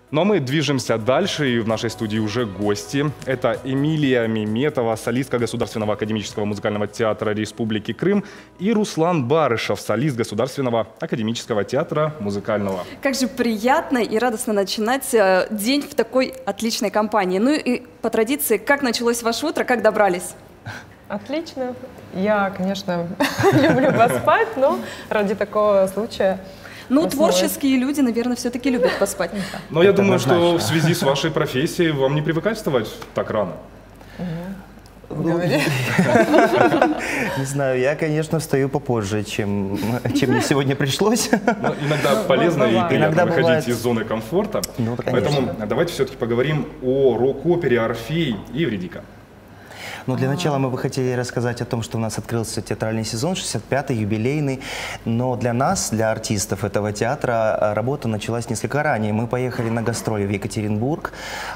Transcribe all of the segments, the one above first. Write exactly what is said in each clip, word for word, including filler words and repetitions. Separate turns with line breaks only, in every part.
Ну а мы движемся дальше, и в нашей студии уже гости. Это Эмилия Меметова, солистка Государственного академического музыкального театра Республики Крым, и Руслан Барышев, солист Государственного академического театра музыкального.
Как же приятно и радостно начинать э, день в такой отличной компании. Ну и по традиции, как началось ваше утро, как добрались?
Отлично. Я, конечно, люблю поспать, но ради такого случая...
Ну, творческие люди, наверное, все-таки любят поспать.
Но я думаю, что в связи с вашей профессией вам не привыкать вставать так рано.
Не знаю, я, конечно, встаю попозже, чем, чем мне сегодня пришлось.
Но иногда полезно и приятно
иногда
выходить
бывает...
из зоны комфорта.
Ну,
Поэтому давайте все-таки поговорим о рок-опере «Орфей и Эвридика».
Но для начала мы бы хотели рассказать о том, что у нас открылся театральный сезон, шестьдесят пятый, юбилейный. Но для нас, для артистов этого театра, работа началась несколько ранее. Мы поехали на гастроли в Екатеринбург.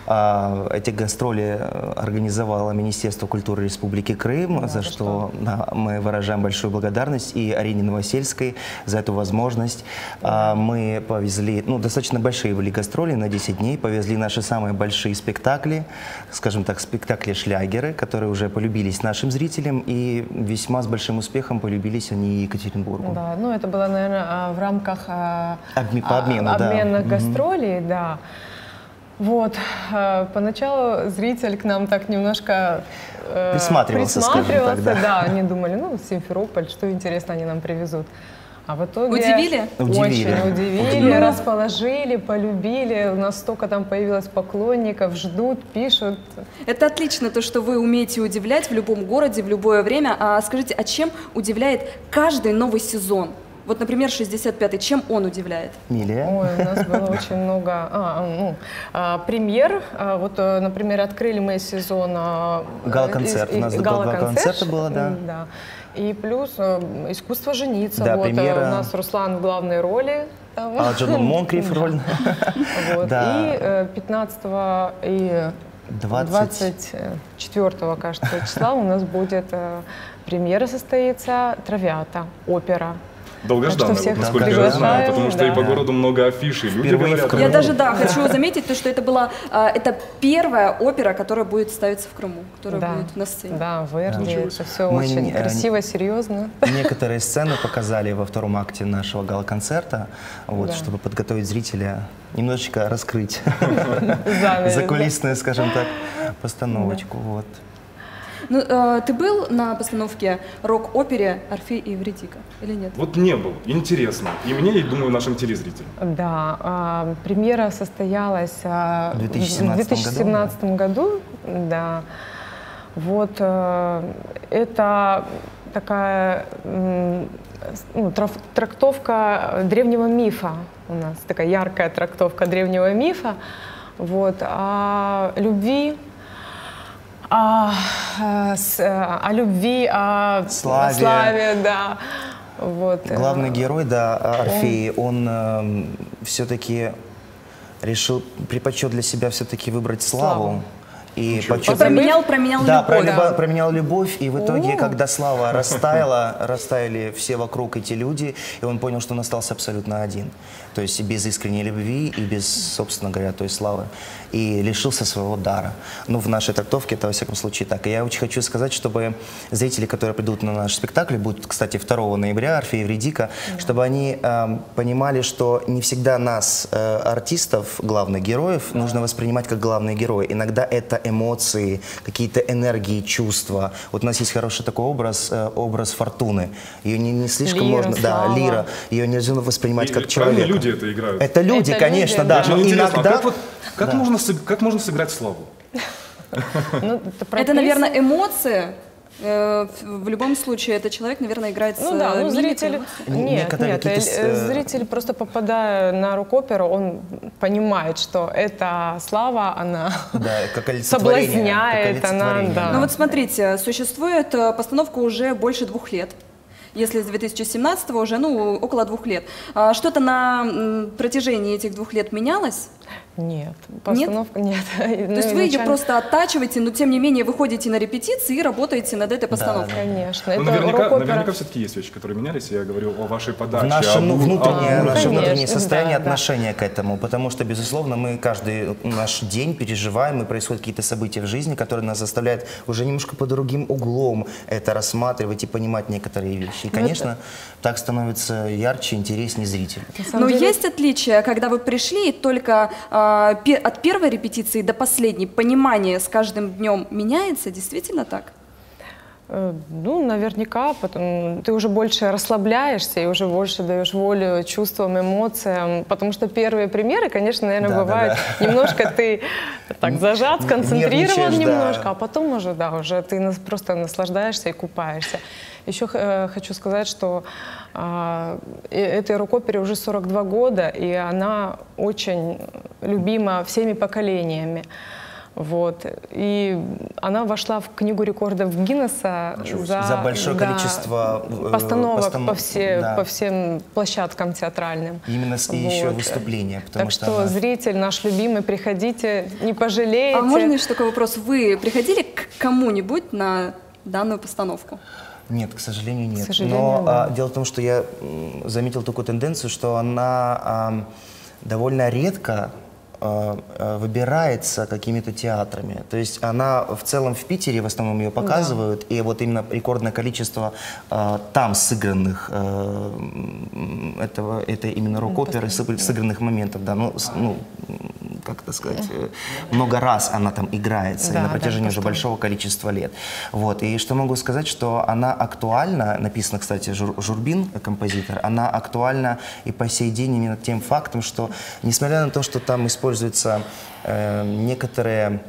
Эти гастроли организовало Министерство культуры Республики Крым, да, за что, что? Да, мы выражаем большую благодарность и Арине Новосельской за эту возможность. Да. Мы повезли, ну, достаточно большие были гастроли на десять дней, повезли наши самые большие спектакли, скажем так, спектакли-шлягеры, которые уже уже полюбились нашим зрителям, и весьма с большим успехом полюбились они Екатеринбургу.
Да, ну это было, наверное, в рамках
Обме по обмену,
обменных
да.
гастролей, угу. да. Вот, поначалу зритель к нам так немножко
присматривался,
присматривался
скажем так, да.
да, они думали, ну, Симферополь, что интересно они нам привезут. А в итоге
удивили?
Очень
удивили,
удивили, ну, расположили, полюбили. У нас столько там появилось поклонников, ждут, пишут.
Это отлично, то, что вы умеете удивлять в любом городе, в любое время. А скажите, а чем удивляет каждый новый сезон? Вот, например, шестьдесят пятый, чем он удивляет?
Милия?
Ой, у нас было очень много а, ну, а, премьер. А, вот, например, открыли мы сезон... А,
гала-концерт. У нас два концерта было, да.
да. И плюс э, искусство жениться.
Да,
вот,
премьера.
У нас Руслан в главной роли.
А Джон Монкриф роль.
Вот. Да. И э, пятнадцатого и двадцать четвёртого, кажется, числа у нас будет э, премьера состоится «Травиата», опера.
Долгожданная, вот, насколько я знаю, потому что да. и по городу много афиш, и люди говорят.
Я даже, да, хочу заметить, то, что это была, это первая опера, которая будет ставиться в Крыму, которая да. будет на сцене.
Да, в Верди, это все
Мы
очень
не,
красиво, серьезно.
Некоторые сцены показали во втором акте нашего гала-концерта, вот, да. чтобы подготовить зрителя, немножечко раскрыть закулисную, скажем так, постановочку. Вот.
Ну, э, ты был на постановке рок-опере «Орфей и Эвридика» или нет?
Вот не был. Интересно. И мне, и, думаю, нашим телезрителям.
Да. Э, премьера состоялась э,
в две тысячи семнадцатом
году. Да. Вот. Э, это такая э, ну, трактовка древнего мифа у нас. Такая яркая трактовка древнего мифа. Вот. О любви. О, о, о любви, о
славе,
славе да. Вот.
Главный герой, да, Орфей, он, он э, все-таки решил, предпочел для себя все-таки выбрать славу. славу. И
почему? Променял, променял
да,
любовь.
Да, променял любовь, и в итоге, О. когда слава растаяла, растаяли все вокруг эти люди, и он понял, что он остался абсолютно один. То есть без искренней любви и без, собственно говоря, той славы. И лишился своего дара. Ну, в нашей трактовке это, во всяком случае, так. И я очень хочу сказать, чтобы зрители, которые придут на наш спектакль, будут, кстати, второго ноября, «Орфей и Эвридика», да. чтобы они э, понимали, что не всегда нас, э, артистов, главных героев, да. нужно воспринимать как главные герои. Иногда это эмоции, какие-то энергии, чувства. Вот у нас есть хороший такой образ, э, образ Фортуны. Ее не, не слишком
Лира,
можно...
слава.
Да, Лира. Ее нельзя воспринимать и, как человека.
Люди это играют.
Это люди,
это
конечно,
люди,
да.
Но
иногда...
Как, вот, как,
да.
можно, как можно сыграть славу?
Ну, это, это, наверное, эмоции. В любом случае, этот человек, наверное, играет
ну,
с
да, ну, зритель,
Нет,
нет, нет, зритель просто попадая на рок-оперу, он понимает, что эта слава, она
да, как
соблазняет,
как
она, да.
Ну вот смотрите, существует постановка уже больше двух лет. Если с две тысячи семнадцатого уже, ну, около двух лет. Что-то на протяжении этих двух лет менялось? Нет,
постановка нет. нет.
То есть вы ее просто оттачиваете, но тем не менее вы ходите на репетиции и работаете над этой постановкой.
Да, конечно.
Это наверняка, наверняка все-таки есть вещи, которые менялись. Я говорю о вашей подаче.
В наше, ну, внутреннее,
а,
наше
конечно,
внутреннее состояние,
да,
отношение да. к этому. Потому что, безусловно, мы каждый наш день переживаем, и происходят какие-то события в жизни, которые нас заставляют уже немножко по другим углом это рассматривать и понимать некоторые вещи. И, конечно, это... так становится ярче, интереснее зрителю.
Но деле... есть отличие, когда вы пришли и только э, пи от первой репетиции до последней понимание с каждым днем меняется? Действительно так?
Ну, наверняка, потом ты уже больше расслабляешься и уже больше даешь волю чувствам, эмоциям, потому что первые примеры, конечно, наверное, да, бывают, да, да. немножко ты так зажат, сконцентрирован немножко, да. а потом уже, да, уже ты просто наслаждаешься и купаешься. Еще хочу сказать, что э, этой рок-опере уже сорок два года, и она очень любима всеми поколениями. Вот. И она вошла в книгу рекордов Гиннесса за,
за большое
да,
количество
постановок
постанов...
по, все,
да.
по всем площадкам театральным.
Именно и вот. еще выступления.
Так что,
что она...
зритель наш любимый, приходите, не пожалеете.
А можно еще такой вопрос? Вы приходили к кому-нибудь на данную постановку?
Нет, к сожалению, нет.
К сожалению,
Но
да.
а, дело в том, что я заметил такую тенденцию, что она а, довольно редко выбирается какими-то театрами. То есть она в целом в Питере в основном ее показывают, да. и вот именно рекордное количество э, там сыгранных э, этого, это именно рок-оперы, сыгранных моментов, да, ну, с, ну как это сказать, много раз она там играется да, на протяжении да, уже большого количества лет. Вот. И что могу сказать, что она актуальна, написано, кстати, Жур, Журбин, композитор, она актуальна и по сей день именно тем фактом, что, несмотря на то, что там используются э, некоторые,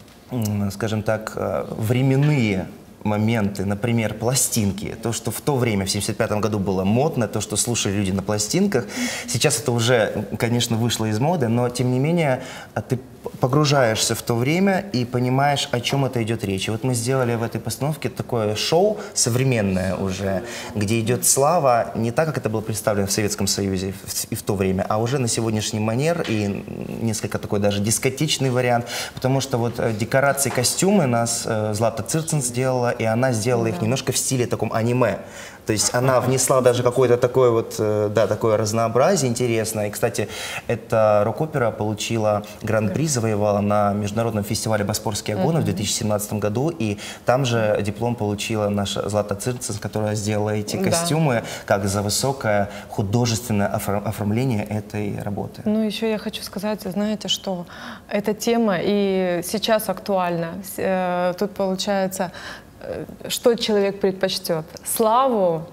э, скажем так, э, временные моменты, например, пластинки. То, что в то время, в семьдесят пятом году было модно, то, что слушали люди на пластинках. Сейчас это уже, конечно, вышло из моды, но, тем не менее, ты погружаешься в то время и понимаешь, о чем это идет речь. И вот мы сделали в этой постановке такое шоу современное уже, где идет слава не так, как это было представлено в Советском Союзе и в то время, а уже на сегодняшний манер и несколько такой даже дискотечный вариант, потому что вот декорации, костюмы нас Злата Цирцин сделала, и она сделала их немножко в стиле таком аниме. То есть она внесла даже какое-то такое вот, да, такое разнообразие интересное. И, кстати, эта рок-опера получила гран-при, завоевала на международном фестивале «Боспорские огоны» в две тысячи семнадцатом году. И там же диплом получила наша Злата Цирцин, которая сделала эти костюмы, да. как за высокое художественное оформление этой работы.
Ну, еще я хочу сказать, знаете, что эта тема и сейчас актуальна. Тут получается... Что человек предпочтет? Славу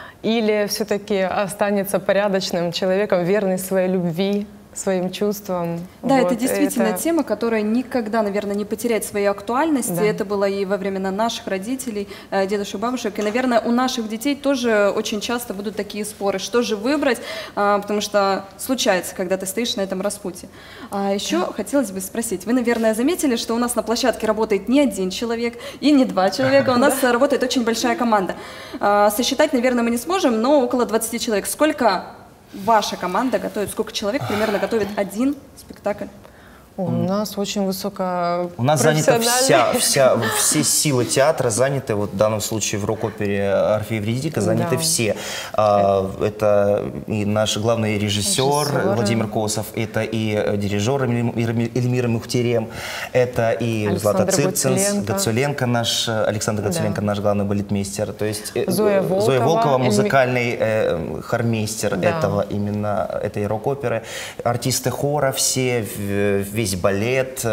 или все-таки останется порядочным человеком, верный своей любви, своим чувствам?
Да,
вот,
это действительно
это...
тема, которая никогда, наверное, не потеряет своей актуальности.
Да.
Это было и во времена наших родителей, дедушек, бабушек. И, наверное, у наших детей тоже очень часто будут такие споры, что же выбрать, потому что случается, когда ты стоишь на этом распутье. А еще да. хотелось бы спросить, вы, наверное, заметили, что у нас на площадке работает не один человек и не два человека, у нас работает очень большая команда. Сосчитать, наверное, мы не сможем, но около двадцати человек. Сколько ваша команда готовит, сколько человек примерно готовит один спектакль?
О, у нас очень высоко.
У нас занята вся, вся, все силы театра заняты, вот в данном случае в рок-опере «Орфей и Эвридика» заняты да. все. А, это и наш главный режиссер Режиссеры. Владимир Косов, это и дирижер Эльмира Мухтерем, это и Злата Цирцин, Гацуленко, наш, Александр Гацуленко, да. наш главный балетмейстер, то есть
Зоя Волкова,
Зоя Волкова музыкальный э, хормейстер
да.
этого, именно этой рок-оперы, артисты хора все, весь весь балет,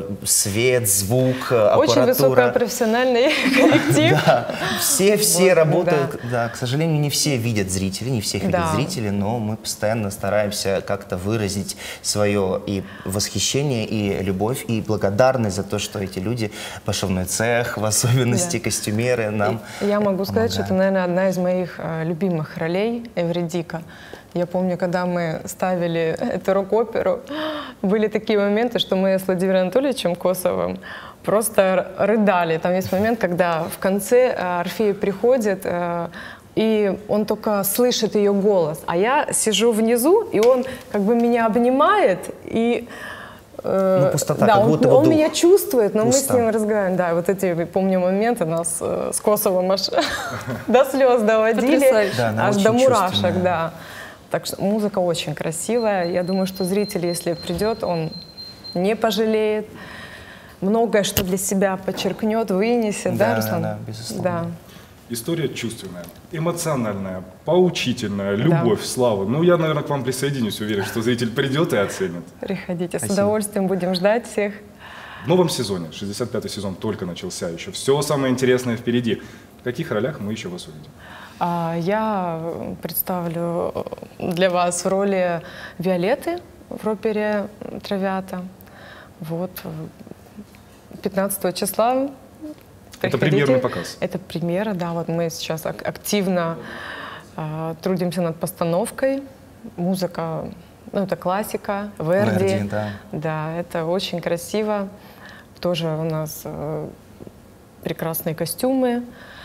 свет, звук, аппаратура.
Очень высокопрофессиональный коллектив.
Да, все, все работают. Да, к сожалению, не все видят зрители, не всех видят зрители, но мы постоянно стараемся как-то выразить свое и восхищение, и любовь, и благодарность за то, что эти люди, пошивной цех, в особенности костюмеры, нам
Я могу сказать, что это, наверное, одна из моих любимых ролей Эвридика. Я помню, когда мы ставили эту рок-оперу, были такие моменты, что мы с Владимиром Анатольевичем Косовым просто рыдали. Там есть момент, когда в конце Орфей приходит, и он только слышит ее голос, а я сижу внизу, и он как бы меня обнимает, и
Ну, пустота,
да,
как
он,
будто
он
бы дух.
меня чувствует, но
Пусто.
мы с ним разговариваем. Да, вот эти, помню, моменты нас э, с Косовым аж до слез доводили,
Потрясающе.
Да, она
аж
очень
до мурашек,
чувственная.
да. Так что музыка очень красивая. Я думаю, что зритель, если придет, он не пожалеет. Многое, что для себя подчеркнет, вынесет, да,
Да,
Руслан?
да, безусловно.
Да.
История чувственная, эмоциональная, поучительная, любовь, слава. Ну, я, наверное, к вам присоединюсь, уверен, что зритель придет и оценит.
Приходите,
Спасибо.
с удовольствием будем ждать всех.
В новом сезоне, шестьдесят пятый сезон только начался еще, все самое интересное впереди. В каких ролях мы еще вас увидим?
А, Я представлю для вас в роли Виолетты в опере «Травята». Вот, пятнадцатого числа.
Это
Приходите.
премьерный показ.
Это премьера, да. Вот мы сейчас ак- активно а, трудимся над постановкой. Музыка, ну, это классика, Верди.
Верди, да.
Да, это очень красиво. Тоже у нас э, прекрасные костюмы.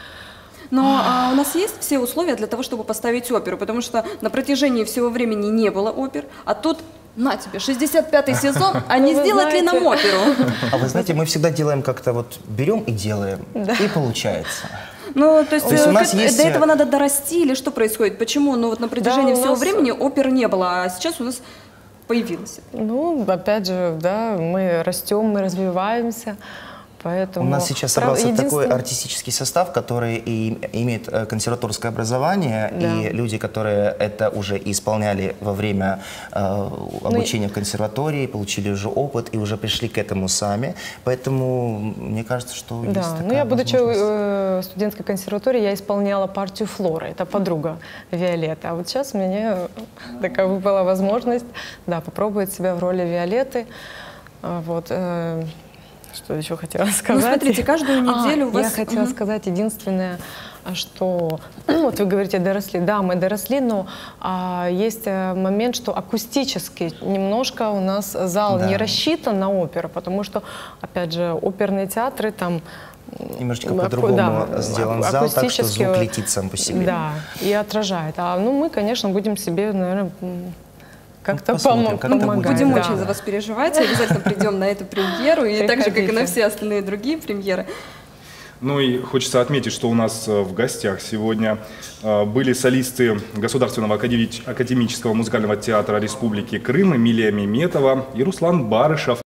Но а, у нас есть все условия для того, чтобы поставить оперу, потому что на протяжении всего времени не было опер, а тут, на тебе, шестьдесят пятый сезон, а не
Вы
сделать ли нам
знаете.
оперу?
А вы знаете, мы всегда делаем как-то вот, берем и делаем, и получается.
Ну, то есть,
То есть у
э,
нас
к-
есть,
до
э,
этого надо дорасти или что происходит? Почему? Ну, вот на протяжении
у
всего
нас-
времени опер не было, а сейчас у нас появилось.
Ну, опять же, да, мы растем, мы развиваемся. Поэтому...
У нас сейчас
Правда,
собрался такой
единственное-
артистический состав, который и имеет э, консерваторское образование,
Да.
и люди, которые это уже исполняли во время э, обучения в консерватории, получили уже опыт и уже пришли к этому сами. Поэтому мне кажется, что есть
Да,
такая
ну я, будучи
возможность.
э, в студенческой консерватории, я исполняла партию Флоры, это подруга Виолетты. А вот сейчас мне такая выпала возможность, да, попробовать себя в роли Виолетты. А, Вот, э, что еще хотела сказать?
Ну, смотрите, каждую неделю
А,
у вас...
Я хотела
Мгм.
сказать единственное, что, ну, вот вы говорите, доросли. Да, мы доросли, но а, есть э, момент, что акустически немножко у нас зал
Да.
не рассчитан на оперу, потому что, опять же, оперные театры там...
Немножечко
аку-
по-другому
да,
сделан
аку-
зал, так что
акустически,
звук летит сам по себе.
Да, и отражает. А ну мы, конечно, будем себе, наверное, м, как-то
посмотрим,
помо-
как это
помогать.
будет.
Будем
да.
очень за вас переживать, обязательно придем на эту премьеру, и так же, как и на
Приходите.
все остальные другие премьеры.
Ну и хочется отметить, что у нас э, в гостях сегодня э, были солисты Государственного академи- академического музыкального театра Республики Крым Эмилия Меметова и Руслан Барышев.